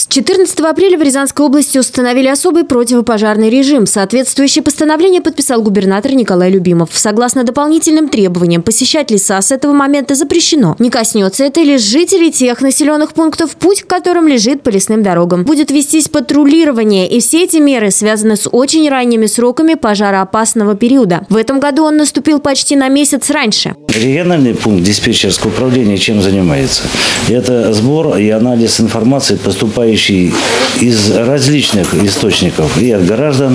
14 апреля в Рязанской области установили особый противопожарный режим. Соответствующее постановление подписал губернатор Николай Любимов. Согласно дополнительным требованиям, посещать леса с этого момента запрещено. Не коснется это лишь жителей тех населенных пунктов, путь к которым лежит по лесным дорогам. Будет вестись патрулирование, и все эти меры связаны с очень ранними сроками пожароопасного периода. В этом году он наступил почти на месяц раньше. Региональный пункт диспетчерского управления чем занимается? Это сбор и анализ информации, поступающей из различных источников, и от граждан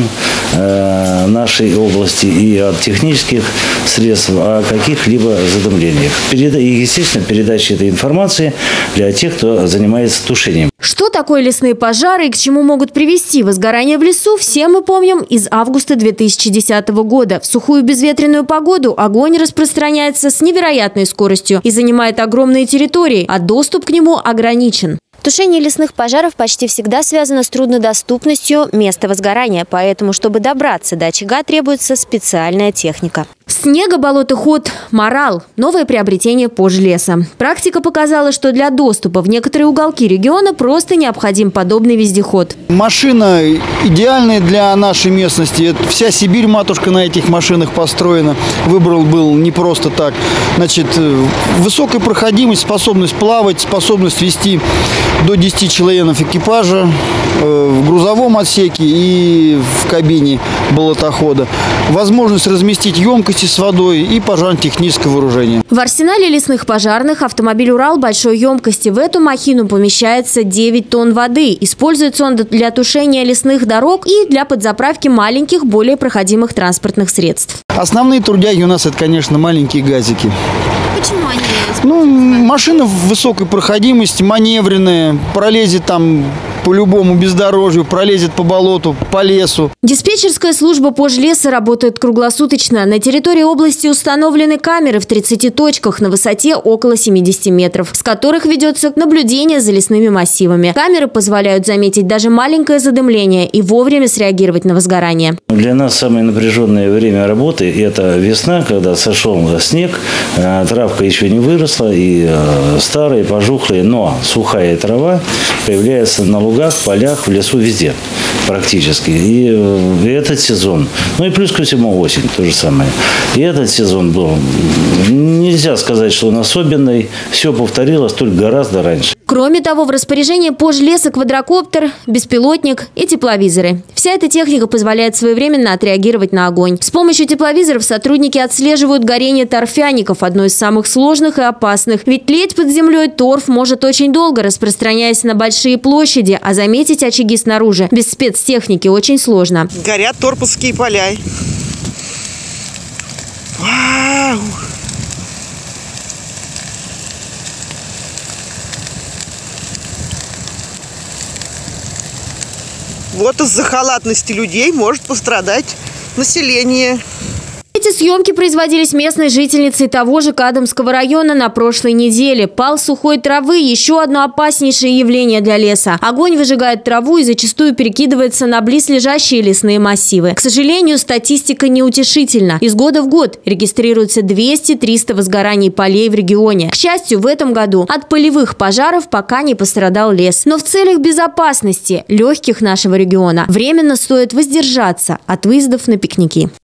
нашей области, и от технических средств о каких-либо задумлениях. И, естественно, передача этой информации для тех, кто занимается тушением. Что такое лесные пожары и к чему могут привести возгорание в лесу, все мы помним из августа 2010 года. В сухую безветренную погоду огонь распространяется с невероятной скоростью и занимает огромные территории, а доступ к нему ограничен. Тушение лесных пожаров почти всегда связано с труднодоступностью места возгорания, поэтому, чтобы добраться до очага, требуется специальная техника. Снегоболотоход «Марал» – новое приобретение Пожлеса. Практика показала, что для доступа в некоторые уголки региона просто необходим подобный вездеход. Машина идеальная для нашей местности. Вся Сибирь, матушка, на этих машинах построена. Выбрал был не просто так. Значит, высокая проходимость, способность плавать, способность вести до 10 членов экипажа в грузовом отсеке и в кабине болотохода. Возможность разместить емкости с водой и пожарно-техническое вооружение. В арсенале лесных пожарных автомобиль «Урал» большой емкости. В эту махину помещается 9 тонн воды. Используется он для тушения лесных дорог и для подзаправки маленьких, более проходимых транспортных средств. Основные трудяги у нас это, конечно, маленькие газики. Почему они? Машина высокой проходимости, маневренная, пролезет там по любому бездорожью, пролезет по болоту, по лесу. Диспетчерская служба Пожлеса работает круглосуточно. На территории области установлены камеры в 30 точках на высоте около 70 метров, с которых ведется наблюдение за лесными массивами. Камеры позволяют заметить даже маленькое задымление и вовремя среагировать на возгорание. Для нас самое напряженное время работы – это весна, когда сошел снег, травка еще не выросла, и старая, пожухлая, но сухая трава появляется на лугах, полях, в лесу, везде практически. И этот сезон, ну и плюс ко всему осень, то же самое. И этот сезон был, нельзя сказать, что он особенный, все повторилось, только гораздо раньше. Кроме того, в распоряжении Пожлеса квадрокоптер, беспилотник и тепловизоры. Вся эта техника позволяет своевременно отреагировать на огонь. С помощью тепловизоров сотрудники отслеживают горение торфяников, одно из самых сложных и опасных. Ведь тлеть под землей торф может очень долго, распространяясь на большие площади, а заметить очаги снаружи без спецтехники очень сложно. Горят торфовские поля. Вау! Вот из-за халатности людей может пострадать население. Эти съемки производились местной жительницей того же Кадамского района на прошлой неделе. Пал сухой травы – еще одно опаснейшее явление для леса. Огонь выжигает траву и зачастую перекидывается на близлежащие лесные массивы. К сожалению, статистика неутешительна. Из года в год регистрируется 200-300 возгораний полей в регионе. К счастью, в этом году от полевых пожаров пока не пострадал лес. Но в целях безопасности легких нашего региона временно стоит воздержаться от выездов на пикники.